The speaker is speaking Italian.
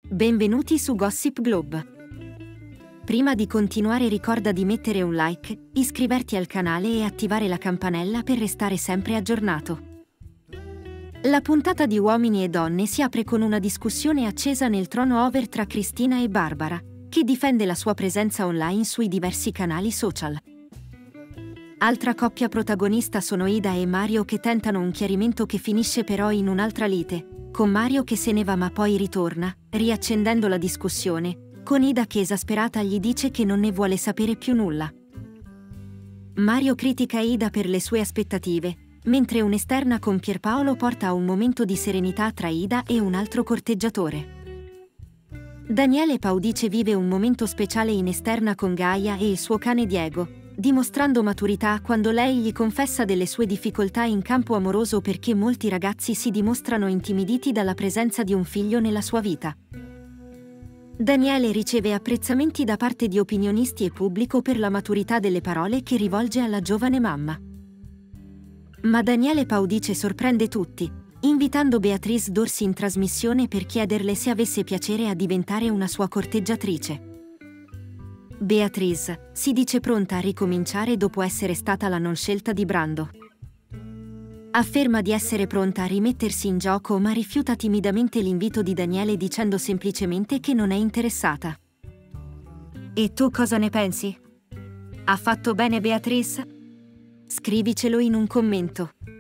Benvenuti su Gossip Globe. Prima di continuare ricorda di mettere un like, iscriverti al canale e attivare la campanella per restare sempre aggiornato. La puntata di Uomini e Donne si apre con una discussione accesa nel trono over tra Cristina e Barbara, che difende la sua presenza online sui diversi canali social. Altra coppia protagonista sono Ida e Mario che tentano un chiarimento che finisce però in un'altra lite, con Mario che se ne va ma poi ritorna, riaccendendo la discussione, con Ida che esasperata gli dice che non ne vuole sapere più nulla. Mario critica Ida per le sue aspettative, mentre un'esterna con Pierpaolo porta a un momento di serenità tra Ida e un altro corteggiatore. Daniele Paudice vive un momento speciale in esterna con Gaia e il suo cane Diego, dimostrando maturità quando lei gli confessa delle sue difficoltà in campo amoroso perché molti ragazzi si dimostrano intimiditi dalla presenza di un figlio nella sua vita. Daniele riceve apprezzamenti da parte di opinionisti e pubblico per la maturità delle parole che rivolge alla giovane mamma. Ma Daniele Paudice sorprende tutti, invitando Beatrice Dorsi in trasmissione per chiederle se avesse piacere a diventare una sua corteggiatrice. Beatrice si dice pronta a ricominciare dopo essere stata la non scelta di Brando. Afferma di essere pronta a rimettersi in gioco ma rifiuta timidamente l'invito di Daniele dicendo semplicemente che non è interessata. E tu cosa ne pensi? Ha fatto bene Beatrice? Scrivicelo in un commento.